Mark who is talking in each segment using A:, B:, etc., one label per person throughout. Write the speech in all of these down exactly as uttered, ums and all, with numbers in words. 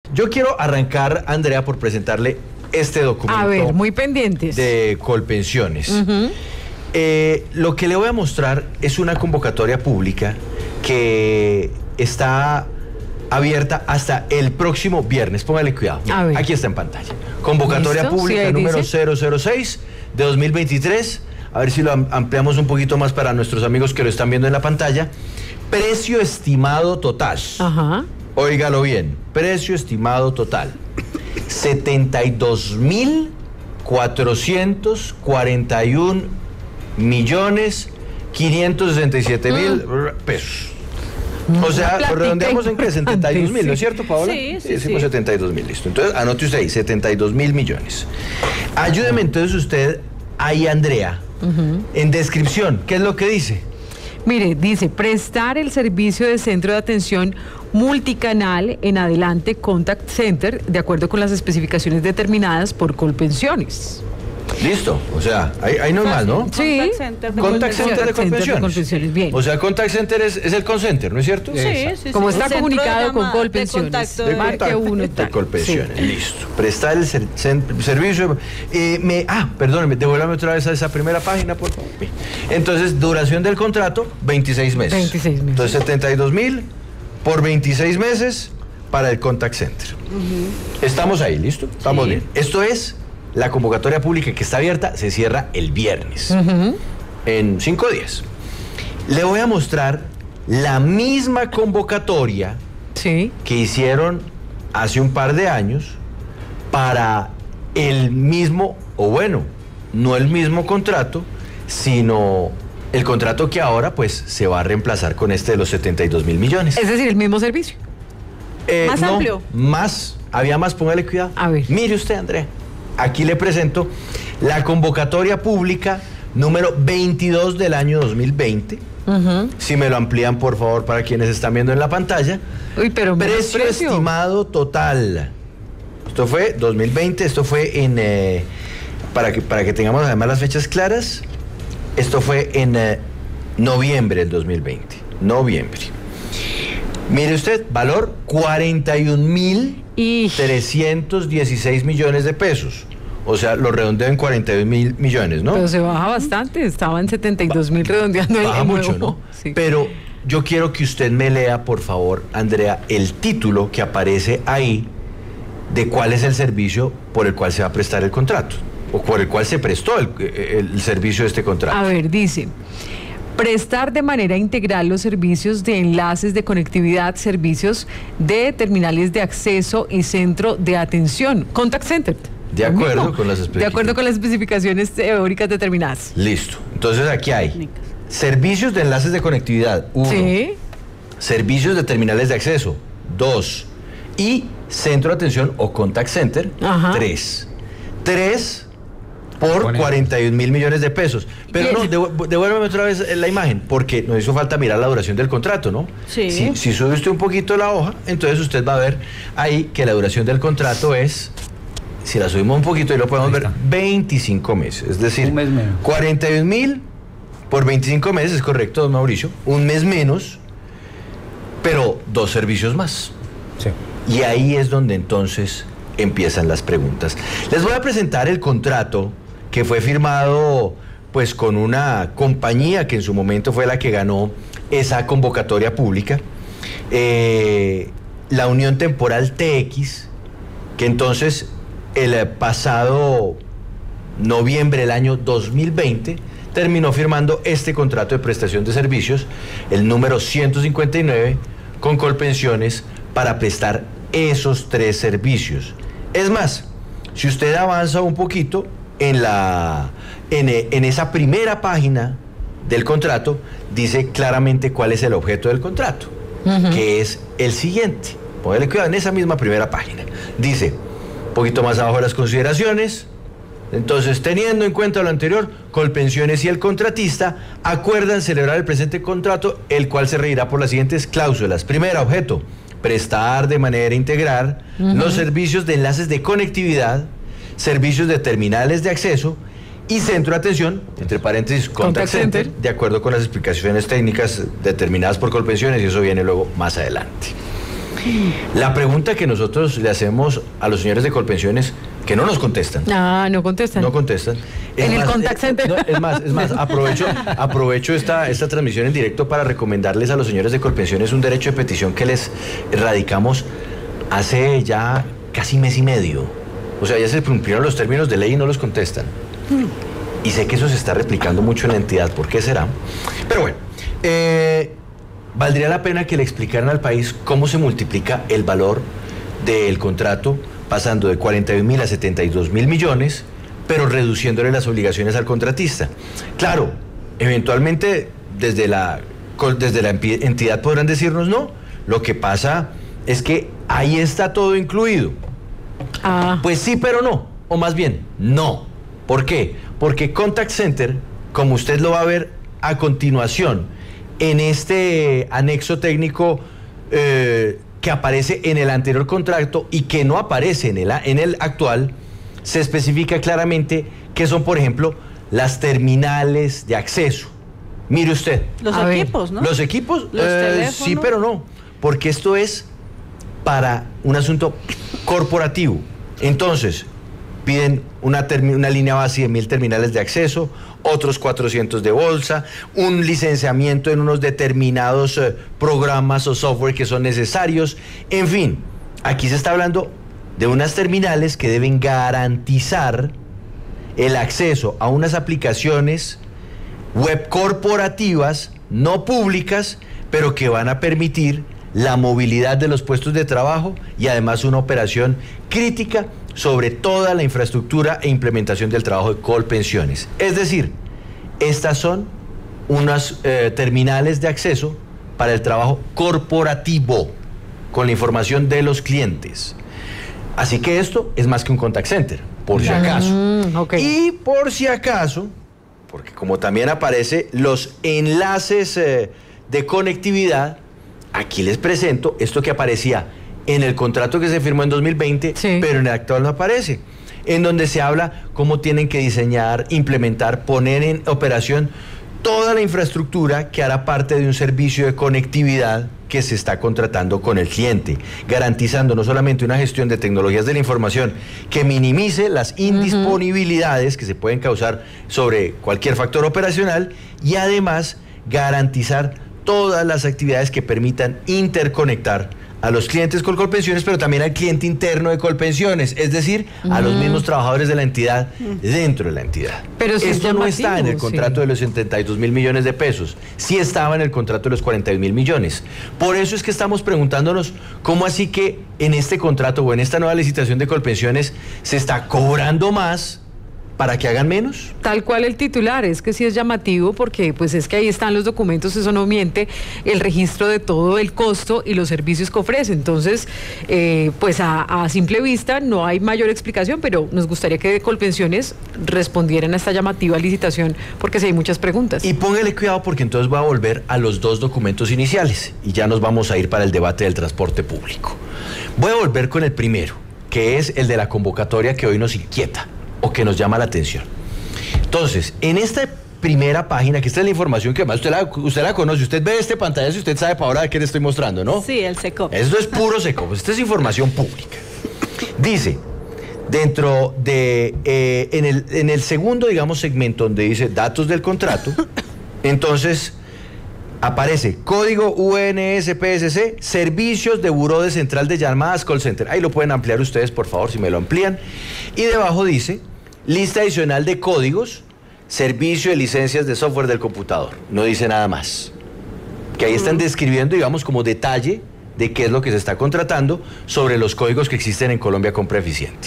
A: yo quiero arrancar, Andrea, por presentarle este documento.
B: A ver, muy pendientes.
A: De Colpensiones.
B: Uh-huh.
A: eh, lo que le voy a mostrar es una convocatoria pública que está abierta hasta el próximo viernes. Póngale cuidado.
B: A ver.
A: Aquí está en pantalla. Convocatoria
B: ¿Listo?
A: pública
B: Sí,
A: número
B: dice.
A: cero cero seis de dos mil veintitrés. A ver si lo ampliamos un poquito más para nuestros amigos que lo están viendo en la pantalla. Precio estimado total.
B: Ajá.
A: Óigalo bien. Precio estimado total. setenta y dos mil cuatrocientos cuarenta y un millones quinientos sesenta y siete mil pesos. O sea, lo redondeamos en qué, setenta y dos mil, ¿no es cierto, Paola?
C: Sí, sí,
A: Decimos
C: sí.
A: setenta y dos mil, listo. Entonces, anote usted ahí, setenta y dos mil millones. Ayúdeme entonces usted ahí, Andrea,
B: Uh-huh.
A: en descripción, ¿qué es lo que dice?
B: Mire, dice, prestar el servicio de centro de atención multicanal en adelante Contact Center, de acuerdo con las especificaciones determinadas por Colpensiones.
A: Listo, o sea, ahí, ahí no es más, ¿no?
B: Sí.
C: Contact Center de
A: Contact Center de
B: Center de
A: Colpensiones.
B: Colpensiones, bien.
A: O sea, Contact Center es, es el call center, ¿no es cierto?
C: Sí,
A: Exacto.
C: sí, sí.
B: Como
C: Un
B: está
C: centro de
B: comunicado con
C: llamada, de
B: Colpensiones.
C: contacto
A: De
C: de-
B: Marque
A: contacto,
B: uno y
A: de
B: tal.
A: Colpensiones,
B: Sí.
A: listo. Prestar el ser- cen- servicio. eh, me, ah, perdóneme, devuélvame otra vez a esa primera página, por favor. Entonces, duración del contrato, veintiséis meses.
B: veintiséis meses.
A: Entonces, setenta y dos mil por veintiséis meses para el Contact Center.
C: Uh-huh.
A: Estamos ahí, ¿listo? Estamos
C: Sí.
A: bien. Esto es la convocatoria pública que está abierta, se cierra el viernes,
B: Uh-huh.
A: en cinco días. Le voy a mostrar la misma convocatoria
B: Sí.
A: que hicieron hace un par de años para el mismo, o bueno, no el mismo contrato, sino el contrato que ahora pues se va a reemplazar con este de los setenta y dos mil millones.
B: Es decir, el mismo servicio.
A: Eh,
C: ¿Más
A: no,
C: amplio?
A: Más, había más, póngale cuidado.
B: A ver.
A: Mire usted, Andrea, aquí le presento la convocatoria pública número veintidós del año dos mil veinte.
B: Uh-huh.
A: Si me lo amplían, por favor, para quienes están viendo en la pantalla.
B: Uy, pero menos
A: Precio, estimado total. Esto fue dos mil veinte, esto fue en... eh, para, que, para que tengamos además las fechas claras, esto fue en eh, noviembre del dos mil veinte. Noviembre. Mire usted, valor cuarenta y un mil
B: Y
A: trescientos dieciséis millones de pesos. O sea, lo redondeo en cuarenta y un mil millones, ¿no?
B: pero se baja bastante, estaba en setenta y dos mil redondeando el
A: Baja
B: el
A: mucho,
B: nuevo.
A: ¿no?
B: Sí.
A: Pero yo quiero que usted me lea, por favor, Andrea, el título que aparece ahí de cuál es el servicio por el cual se va a prestar el contrato, o por el cual se prestó el, el servicio de este contrato.
B: A ver, dice, prestar de manera integral los servicios de enlaces de conectividad, servicios de terminales de acceso y centro de atención, Contact Center.
A: De
B: Lo
A: acuerdo
B: mismo.
A: con las
B: De
A: especificaciones.
B: acuerdo con las especificaciones teóricas determinadas.
A: Listo. Entonces aquí hay
C: Técnicas.
A: servicios de enlaces de conectividad, uno.
B: Sí.
A: Servicios de terminales de acceso, dos. Y centro de atención o contact center,
B: Ajá.
A: tres. Tres por
D: Pone-
A: cuarenta y un mil millones de pesos. Pero
B: Y
A: no,
B: es-
A: devu- devuélveme otra vez la imagen, porque nos hizo falta mirar la duración del contrato, ¿no?
C: Sí.
A: Si, si sube usted un poquito la hoja, entonces usted va a ver ahí que la duración del contrato es, si la subimos un poquito y lo podemos
D: Ahí
A: ver,
D: está.
A: veinticinco meses. Es decir,
D: Un mes menos.
A: cuarenta y un mil por veinticinco meses, es correcto, don Mauricio. Un mes menos, pero dos servicios más.
D: Sí.
A: Y ahí es donde entonces empiezan las preguntas. Les voy a presentar el contrato que fue firmado pues con una compañía que en su momento fue la que ganó esa convocatoria pública, eh, la Unión Temporal T X, que entonces el pasado noviembre del año dos mil veinte terminó firmando este contrato de prestación de servicios, el número ciento cincuenta y nueve, con Colpensiones para prestar esos tres servicios. Es más, si usted avanza un poquito en, la, en, en esa primera página del contrato, dice claramente cuál es el objeto del contrato,
B: Ujú.
A: que es el siguiente. Póngale cuidado en esa misma primera página. Dice, un poquito más abajo las consideraciones. Entonces, teniendo en cuenta lo anterior, Colpensiones y el contratista acuerdan celebrar el presente contrato, el cual se regirá por las siguientes cláusulas. Primera, objeto, prestar de manera integral
B: Ujú.
A: los servicios de enlaces de conectividad, servicios de terminales de acceso y centro de atención, entre paréntesis, contact,
B: Contact
A: center,
B: center.
A: de acuerdo con las explicaciones técnicas determinadas por Colpensiones, y eso viene luego más adelante. La pregunta que nosotros le hacemos a los señores de Colpensiones, que no nos contestan.
B: Ah, no contestan.
A: No contestan. Es
B: En el
A: más,
B: contact
A: eh,
B: center.
A: no, es más, es más, aprovecho, aprovecho esta, esta transmisión en directo para recomendarles a los señores de Colpensiones un derecho de petición que les radicamos hace ya casi mes y medio. O sea, ya se cumplieron los términos de ley y no los contestan. Y sé que eso se está replicando mucho en la entidad. ¿Por qué será? Pero bueno, eh, valdría la pena que le explicaran al país cómo se multiplica el valor del contrato, pasando de cuarenta y un mil a setenta y dos mil millones, pero reduciéndole las obligaciones al contratista. Claro, eventualmente desde la, desde la entidad podrán decirnos no. Lo que pasa es que ahí está todo incluido.
B: Ah.
A: Pues sí, pero no. O más bien, no. ¿Por qué? Porque Contact Center, como usted lo va a ver a continuación, en este anexo técnico eh, que aparece en el anterior contrato y que no aparece en el, en el actual, se especifica claramente que son, por ejemplo, las terminales de acceso. Mire usted.
C: Los
B: A
C: equipos,
B: ver.
C: ¿no?
A: Los equipos,
C: Los
A: eh,
C: teléfonos.
A: sí, pero no, porque esto es para un asunto corporativo. Entonces, piden una, una línea base de mil terminales de acceso, otros cuatrocientos de bolsa, un licenciamiento en unos determinados eh, programas o software que son necesarios. En fin, aquí se está hablando de unas terminales que deben garantizar el acceso a unas aplicaciones web corporativas, no públicas, pero que van a permitir la movilidad de los puestos de trabajo y además una operación crítica sobre toda la infraestructura e implementación del trabajo de Colpensiones. Es decir, estas son unas eh, terminales de acceso para el trabajo corporativo con la información de los clientes. Así que esto es más que un contact center, por si acaso.
B: Mm, ok.
A: Y por si acaso, porque como también aparece los enlaces eh, de conectividad, aquí les presento esto que aparecía en el contrato que se firmó en dos mil veinte,
B: sí,
A: pero en el actual no aparece, en donde se habla cómo tienen que diseñar, implementar, poner en operación toda la infraestructura que hará parte de un servicio de conectividad que se está contratando con el cliente, garantizando no solamente una gestión de tecnologías de la información que minimice las indisponibilidades que se pueden causar sobre cualquier factor operacional y además garantizar todas las actividades que permitan interconectar a los clientes con Colpensiones, pero también al cliente interno de Colpensiones, es decir, a los mismos trabajadores de la entidad dentro de la entidad.
B: Pero sí es
A: Esto no está en el
B: llamativo,
A: contrato
B: sí,
A: de los setenta y dos mil millones de pesos, sí estaba en el contrato de los cuarenta y un mil millones. Por eso es que estamos preguntándonos cómo así que en este contrato o en esta nueva licitación de Colpensiones se está cobrando más para que hagan menos.
B: tal cual el titular, es que sí es llamativo porque pues es que ahí están los documentos, eso no miente, el registro de todo el costo y los servicios que ofrece. Entonces, eh, pues a, a simple vista no hay mayor explicación, pero nos gustaría que Colpensiones respondieran a esta llamativa licitación porque sí hay muchas preguntas.
A: Y póngale cuidado porque entonces voy a volver a los dos documentos iniciales y ya nos vamos a ir para el debate del transporte público. Voy a volver con el primero, que es el de la convocatoria que hoy nos inquieta o que nos llama la atención. Entonces, en esta primera página, que esta es la información que además usted la, usted la conoce, usted ve este pantallazo y usted sabe para ahora de qué le estoy mostrando, ¿no?
C: Sí, el seco.
A: Esto es puro seco, pues esta es información pública. Dice, dentro de, eh, en, el, en el segundo, digamos, segmento donde dice datos del contrato, entonces aparece código U N S P S C, servicios de buró de central de llamadas call center. Ahí lo pueden ampliar ustedes, por favor, si me lo amplían. Y debajo dice, lista adicional de códigos, servicio de licencias de software del computador. No dice nada más. Que ahí están describiendo, digamos, como detalle de qué es lo que se está contratando sobre los códigos que existen en Colombia Compra Eficiente.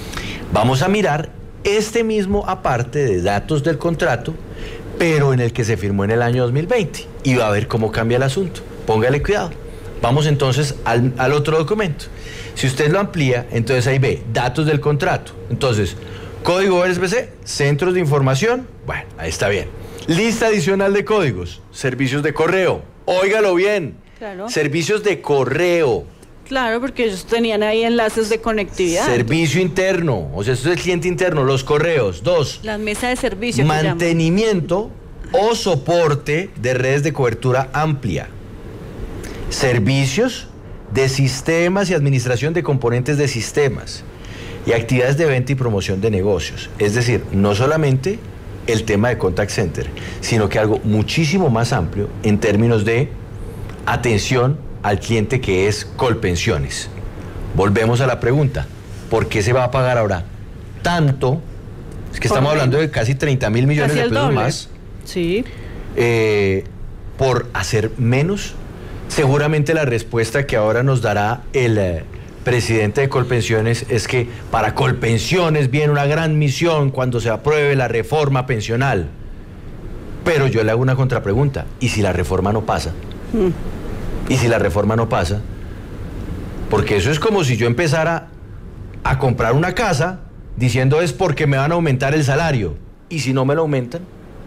A: Vamos a mirar este mismo aparte de datos del contrato, pero en el que se firmó en el año dos mil veinte. Y va a ver cómo cambia el asunto. Póngale cuidado. Vamos entonces al, al otro documento. Si usted lo amplía, entonces ahí ve datos del contrato. Entonces, código U N S P S C, centros de información. Bueno, ahí está bien. Lista adicional de códigos, servicios de correo. Óigalo bien.
C: Claro.
A: Servicios de correo.
C: Claro, porque ellos tenían ahí enlaces de conectividad.
A: Servicio interno. O sea, esto es el cliente interno, los correos. Dos.
C: Las mesas de servicio. que
A: Mantenimiento o soporte de redes de cobertura amplia. Servicios de sistemas y administración de componentes de sistemas y actividades de venta y promoción de negocios. Es decir, no solamente el tema de contact center, sino que algo muchísimo más amplio en términos de atención al cliente, que es Colpensiones. Volvemos a la pregunta, ¿por qué se va a pagar ahora tanto? Es que estamos hablando de casi treinta mil millones de pesos más.
C: Sí.
A: Eh, por hacer menos. Seguramente la respuesta que ahora nos dará el eh, presidente de Colpensiones es que para Colpensiones viene una gran misión cuando se apruebe la reforma pensional. Pero yo le hago una contrapregunta: ¿y si la reforma no pasa? Mm. ¿Y si la reforma no pasa? Porque eso es como si yo empezara a comprar una casa diciendo es porque me van a aumentar el salario. ¿Y si no me lo aumentan?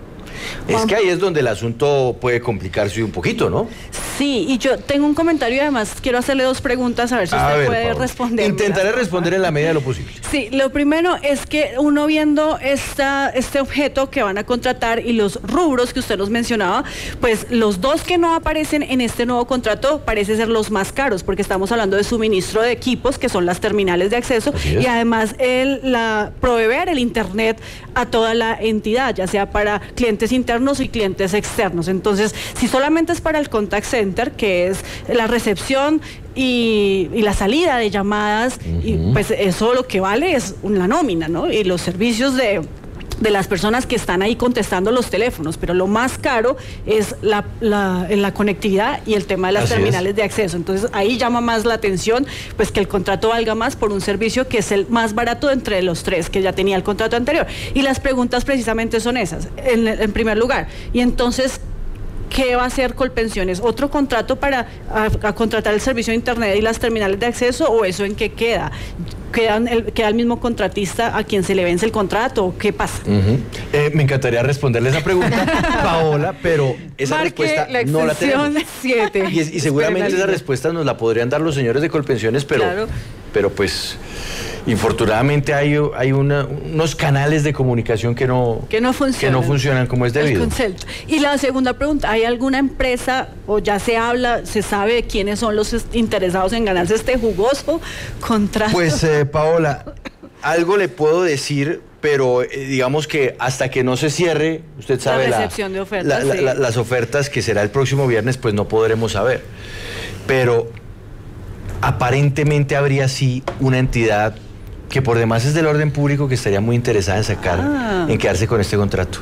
A: Es que ahí es donde el asunto puede complicarse un poquito, ¿no?
C: Sí, y yo tengo un comentario y además quiero hacerle dos preguntas a ver si
A: a
C: usted
A: ver,
C: puede
A: Paola,
C: responder.
A: Intentaré responder en la medida de lo posible.
C: Sí, lo primero es que uno viendo esta, este objeto que van a contratar y los rubros que usted nos mencionaba, pues los dos que no aparecen en este nuevo contrato parece ser los más caros, porque estamos hablando de suministro de equipos, que son las terminales de acceso, y además el, la, proveer el internet a toda la entidad, ya sea para clientes internos y clientes externos. Entonces, si solamente es para el contact center, que es la recepción y, y la salida de llamadas, uh-huh. y pues eso lo que vale es la nómina, ¿no? Y los servicios de de las personas que están ahí contestando los teléfonos, pero lo más caro es la, la, la conectividad y el tema de las Así terminales es. de acceso. Entonces ahí llama más la atención, pues que el contrato valga más por un servicio que es el más barato entre los tres que ya tenía el contrato anterior. Y las preguntas precisamente son esas, en, en primer lugar. Y entonces, ¿qué va a hacer Colpensiones? ¿Otro contrato para a, a contratar el servicio de internet y las terminales de acceso, o eso en qué queda? ¿Queda el, queda el mismo contratista a quien se le vence el contrato, o qué pasa?
A: Uh-huh. eh, me encantaría responderle esa pregunta, Paola, pero esa
B: Marque
A: respuesta
B: la
A: no la tenemos.
B: siete.
A: Y, y seguramente esa respuesta nos la podrían dar los señores de Colpensiones, pero, claro. pero pues infortunadamente hay, hay una, unos canales de comunicación que no,
C: que no funcionan,
A: que no funcionan como es debido.
C: Y la segunda pregunta, ¿hay alguna empresa, o ya se habla, se sabe de quiénes son los interesados en ganarse este jugoso contrato?
A: Pues eh, Paola, algo le puedo decir, pero eh, digamos que hasta que no se cierre, usted sabe,
C: la recepción
A: la,
C: de ofertas,
A: la,
C: sí.
A: la, las ofertas, que será el próximo viernes, pues no podremos saber. Pero aparentemente habría sí una entidad que por demás es del orden público, que estaría muy interesada en sacar, ah. en quedarse con este contrato.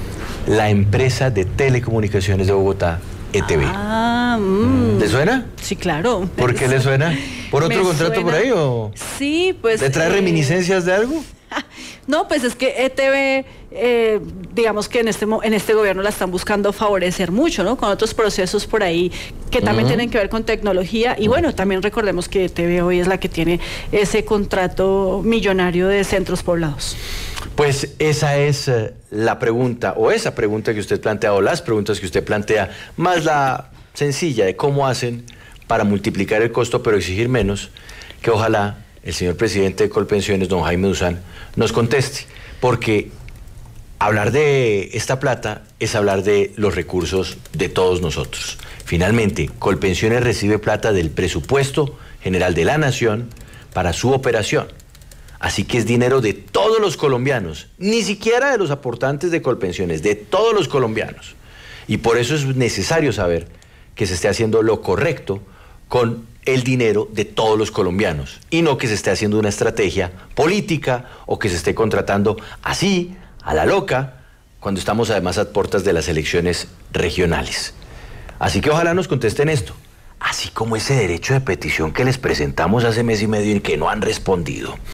A: La empresa de telecomunicaciones de Bogotá, E T V.
C: Ah, mm.
A: ¿Le suena?
C: Sí, claro.
A: ¿Por qué le suena? ¿Por otro
C: Me
A: contrato
C: suena.
A: por ahí o...?
C: Sí, pues...
A: ¿Le trae eh... reminiscencias de algo?
C: No, pues es que E T V, eh, digamos que en este, en este gobierno la están buscando favorecer mucho, ¿no? Con otros procesos por ahí que también uh-huh. tienen que ver con tecnología. Y bueno, también recordemos que E T V hoy es la que tiene ese contrato millonario de centros poblados.
A: Pues esa es uh, la pregunta, o esa pregunta que usted plantea, o las preguntas que usted plantea, más la sencilla de cómo hacen para multiplicar el costo pero exigir menos, que ojalá el señor presidente de Colpensiones, don Jaime Duzán, nos conteste, porque hablar de esta plata es hablar de los recursos de todos nosotros. Finalmente, Colpensiones recibe plata del presupuesto general de la nación para su operación. Así que es dinero de todos los colombianos, ni siquiera de los aportantes de Colpensiones, de todos los colombianos. Y por eso es necesario saber que se esté haciendo lo correcto con el dinero de todos los colombianos, y no que se esté haciendo una estrategia política o que se esté contratando así, a la loca, cuando estamos además a puertas de las elecciones regionales. Así que ojalá nos contesten esto, así como ese derecho de petición que les presentamos hace mes y medio y que no han respondido.